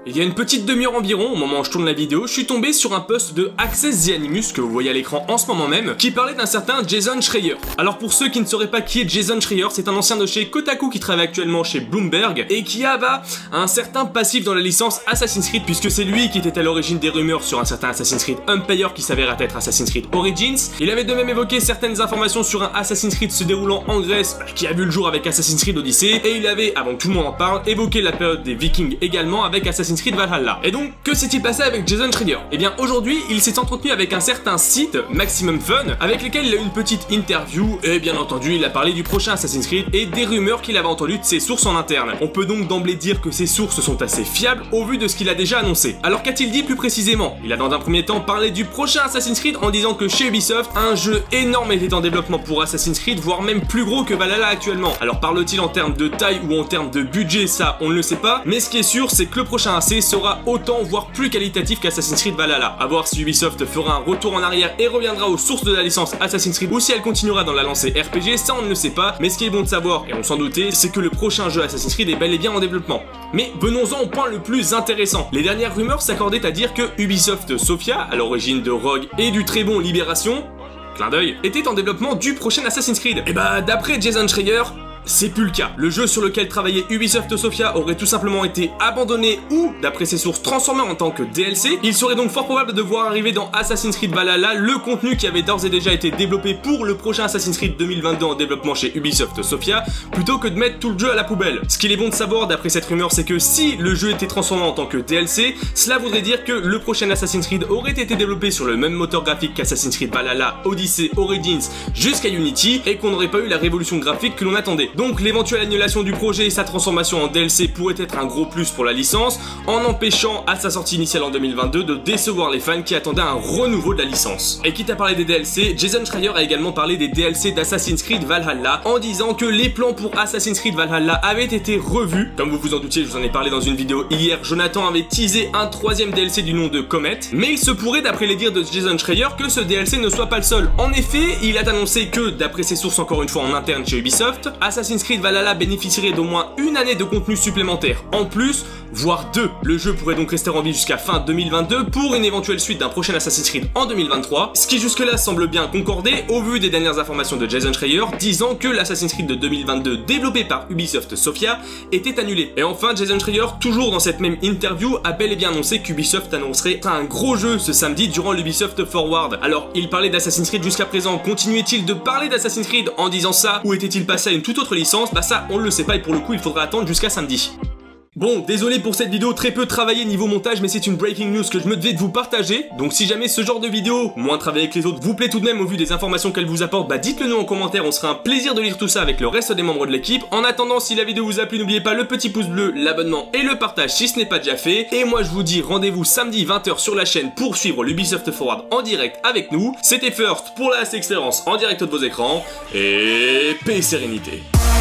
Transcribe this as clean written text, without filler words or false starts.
Il y a une petite demi-heure environ, au moment où je tourne la vidéo, je suis tombé sur un post de Access the Animus que vous voyez à l'écran en ce moment même, qui parlait d'un certain Jason Schreier. Alors pour ceux qui ne sauraient pas qui est Jason Schreier, c'est un ancien de chez Kotaku qui travaille actuellement chez Bloomberg et qui a un certain passif dans la licence Assassin's Creed, puisque c'est lui qui était à l'origine des rumeurs sur un certain Assassin's Creed Empire qui s'avère être Assassin's Creed Origins. Il avait de même évoqué certaines informations sur un Assassin's Creed se déroulant en Grèce qui a vu le jour avec Assassin's Creed Odyssey, et il avait, avant que tout le monde en parle, évoqué la période des Vikings également avec Assassin's Creed Valhalla. Et donc, que s'est-il passé avec Jason Schreier? Eh bien, aujourd'hui, il s'est entretenu avec un certain site, Maximum Fun, avec lequel il a eu une petite interview, et bien entendu, il a parlé du prochain Assassin's Creed et des rumeurs qu'il avait entendues de ses sources en interne. On peut donc d'emblée dire que ses sources sont assez fiables au vu de ce qu'il a déjà annoncé. Alors qu'a-t-il dit plus précisément? Il a dans un premier temps parlé du prochain Assassin's Creed en disant que chez Ubisoft, un jeu énorme était en développement pour Assassin's Creed, voire même plus gros que Valhalla actuellement. Alors parle-t-il en termes de taille ou en termes de budget? Ça, on ne le sait pas, mais ce qui est sûr, c'est que le prochain AC sera autant voire plus qualitatif qu'Assassin's Creed Valhalla. A voir si Ubisoft fera un retour en arrière et reviendra aux sources de la licence Assassin's Creed ou si elle continuera dans la lancée RPG, ça on ne le sait pas, mais ce qui est bon de savoir, et on s'en doutait, c'est que le prochain jeu Assassin's Creed est bel et bien en développement. Mais venons-en au point le plus intéressant. Les dernières rumeurs s'accordaient à dire que Ubisoft Sofia, à l'origine de Rogue et du très bon Libération, clin d'œil, était en développement du prochain Assassin's Creed. Et d'après Jason Schreier, c'est plus le cas. Le jeu sur lequel travaillait Ubisoft Sofia aurait tout simplement été abandonné ou, d'après ses sources, transformé en tant que DLC. Il serait donc fort probable de voir arriver dans Assassin's Creed Valhalla le contenu qui avait d'ores et déjà été développé pour le prochain Assassin's Creed 2022 en développement chez Ubisoft Sofia, plutôt que de mettre tout le jeu à la poubelle. Ce qu'il est bon de savoir d'après cette rumeur, c'est que si le jeu était transformé en tant que DLC, cela voudrait dire que le prochain Assassin's Creed aurait été développé sur le même moteur graphique qu'Assassin's Creed Valhalla, Odyssey, Origins jusqu'à Unity, et qu'on n'aurait pas eu la révolution graphique que l'on attendait. Donc l'éventuelle annulation du projet et sa transformation en DLC pourrait être un gros plus pour la licence, en empêchant à sa sortie initiale en 2022 de décevoir les fans qui attendaient un renouveau de la licence. Et quitte à parler des DLC, Jason Schreier a également parlé des DLC d'Assassin's Creed Valhalla en disant que les plans pour Assassin's Creed Valhalla avaient été revus. Comme vous vous en doutiez, je vous en ai parlé dans une vidéo hier, Jonathan avait teasé un troisième DLC du nom de Comet, mais il se pourrait d'après les dires de Jason Schreier que ce DLC ne soit pas le seul. En effet, il a annoncé que, d'après ses sources encore une fois en interne chez Ubisoft, Assassin's Creed Valhalla bénéficierait d'au moins une année de contenu supplémentaire en plus, voire deux. Le jeu pourrait donc rester en vie jusqu'à fin 2022 pour une éventuelle suite d'un prochain Assassin's Creed en 2023, ce qui jusque-là semble bien concorder au vu des dernières informations de Jason Schreier disant que l'Assassin's Creed de 2022 développé par Ubisoft Sofia était annulé. Et enfin, Jason Schreier, toujours dans cette même interview, a bel et bien annoncé qu'Ubisoft annoncerait un gros jeu ce samedi durant l'Ubisoft Forward. Alors, il parlait d'Assassin's Creed jusqu'à présent, continuait-il de parler d'Assassin's Creed en disant ça, ou était-il passé à une toute autre licence? Ça, on le sait pas et pour le coup, il faudra attendre jusqu'à samedi. Bon, désolé pour cette vidéo très peu travaillée niveau montage, mais c'est une breaking news que je me devais de vous partager. Donc si jamais ce genre de vidéo, moins travaillée que les autres, vous plaît tout de même au vu des informations qu'elle vous apporte, dites-le nous en commentaire, on sera un plaisir de lire tout ça avec le reste des membres de l'équipe. En attendant, si la vidéo vous a plu, n'oubliez pas le petit pouce bleu, l'abonnement et le partage si ce n'est pas déjà fait. Et moi je vous dis rendez-vous samedi 20 h sur la chaîne pour suivre l'Ubisoft Forward en direct avec nous. C'était First pour la Last Experience en direct de vos écrans, et paix et sérénité.